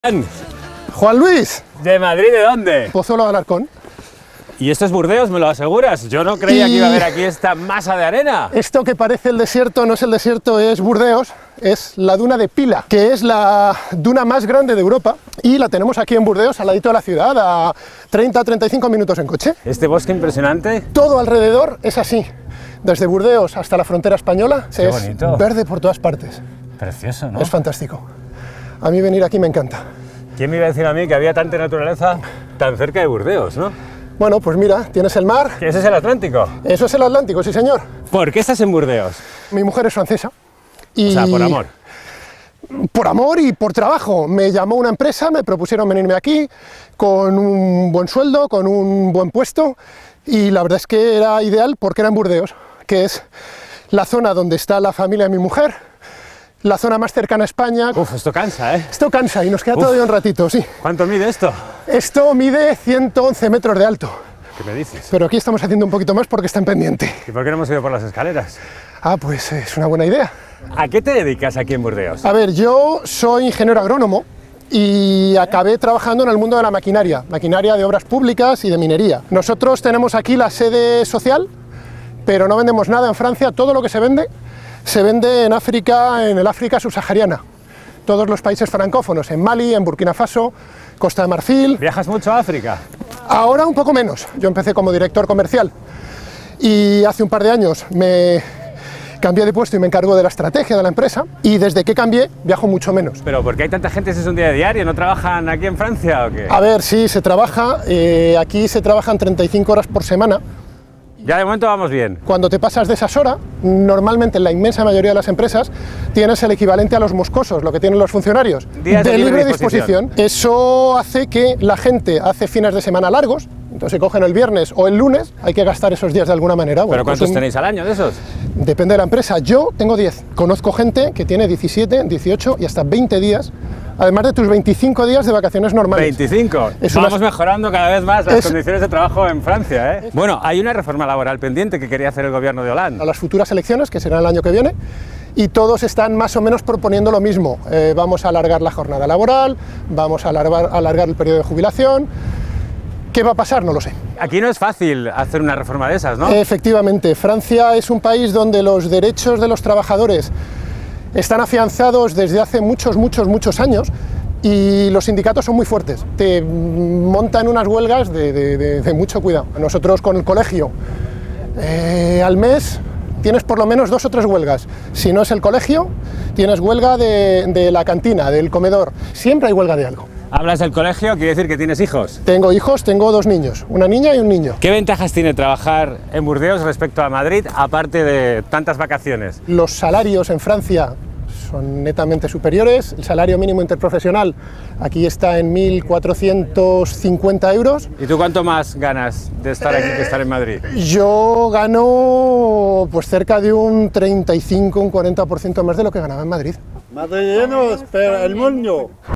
Juan Luis. ¿De Madrid de dónde? Pozuelo de Alarcón. ¿Y esto es Burdeos, me lo aseguras? Yo no creía que iba a haber aquí esta masa de arena. Esto que parece el desierto no es el desierto, es Burdeos, es la duna de Pila, que es la duna más grande de Europa y la tenemos aquí en Burdeos, al ladito de la ciudad, a 30-35 minutos en coche. Este bosque impresionante. Todo alrededor es así, desde Burdeos hasta la frontera española, Qué es bonito. verde por todas partes. Precioso, ¿no? Es fantástico. A mí venir aquí me encanta. ¿Quién me iba a decir a mí que había tanta naturaleza tan cerca de Burdeos, no? Bueno, pues mira, tienes el mar. ¿Que ese es el Atlántico? Eso es el Atlántico, sí señor. ¿Por qué estás en Burdeos? Mi mujer es francesa. Y O sea, por amor. Por amor y por trabajo. Me llamó una empresa, me propusieron venirme aquí con un buen sueldo, con un buen puesto, y la verdad es que era ideal porque era en Burdeos, que es la zona donde está la familia de mi mujer, la zona más cercana a España. Uf, esto cansa, ¿eh? Esto cansa y nos queda todavía un ratito, sí. ¿Cuánto mide esto? Esto mide 111 metros de alto, ¿Qué me dices? pero aquí estamos haciendo un poquito más porque está en pendiente. ¿Y por qué no hemos ido por las escaleras? Ah, pues es una buena idea. ¿A qué te dedicas aquí en Burdeos? A ver, yo soy ingeniero agrónomo y acabé trabajando en el mundo de la maquinaria de obras públicas y de minería. Nosotros tenemos aquí la sede social, pero no vendemos nada en Francia. Todo lo que se vende en África, en el África subsahariana. Todos los países francófonos, en Mali, en Burkina Faso, Costa de Marfil. ¿Viajas mucho a África? Ahora un poco menos. Yo empecé como director comercial y hace un par de años me cambié de puesto y me encargo de la estrategia de la empresa, y desde que cambié viajo mucho menos. ¿Pero por qué hay tanta gente si es un día diario? ¿No trabajan aquí en Francia o qué? A ver, sí, se trabaja, aquí se trabajan 35 horas por semana. Ya de momento vamos bien. Cuando te pasas de esas horas, normalmente en la inmensa mayoría de las empresas tienes el equivalente a los moscosos, lo que tienen los funcionarios, Días de libre disposición. Eso hace que la gente hace fines de semana largos, entonces se cogen el viernes o el lunes, hay que gastar esos días de alguna manera. ¿Pero Bueno, cuántos pues tenéis al año de esos? Depende de la empresa. Yo tengo 10. Conozco gente que tiene 17, 18 y hasta 20 días, además de tus 25 días de vacaciones normales. 25. Vamos mejorando cada vez más las condiciones de trabajo en Francia, ¿eh? Bueno, hay una reforma laboral pendiente que quería hacer el gobierno de Hollande. A las futuras elecciones, que serán el año que viene, y todos están más o menos proponiendo lo mismo. Vamos a alargar la jornada laboral, vamos a alargar el periodo de jubilación. ¿Qué va a pasar? No lo sé. Aquí no es fácil hacer una reforma de esas, ¿no? Efectivamente, Francia es un país donde los derechos de los trabajadores están afianzados desde hace muchos años, y los sindicatos son muy fuertes. Te montan unas huelgas de mucho cuidado. Nosotros con el colegio, al mes tienes por lo menos 2 o 3 huelgas. Si no es el colegio, tienes huelga de la cantina, del comedor. Siempre hay huelga de algo. Hablas del colegio, quiere decir que tienes hijos. Tengo hijos, tengo 2 niños, una niña y un niño. ¿Qué ventajas tiene trabajar en Burdeos respecto a Madrid, aparte de tantas vacaciones? Los salarios en Francia son netamente superiores. El salario mínimo interprofesional aquí está en 1.450 euros. ¿Y tú cuánto más ganas de estar aquí que estar en Madrid? Yo gano pues cerca de un 35, un 40% más de lo que ganaba en Madrid. Madrileños, pero el mundo.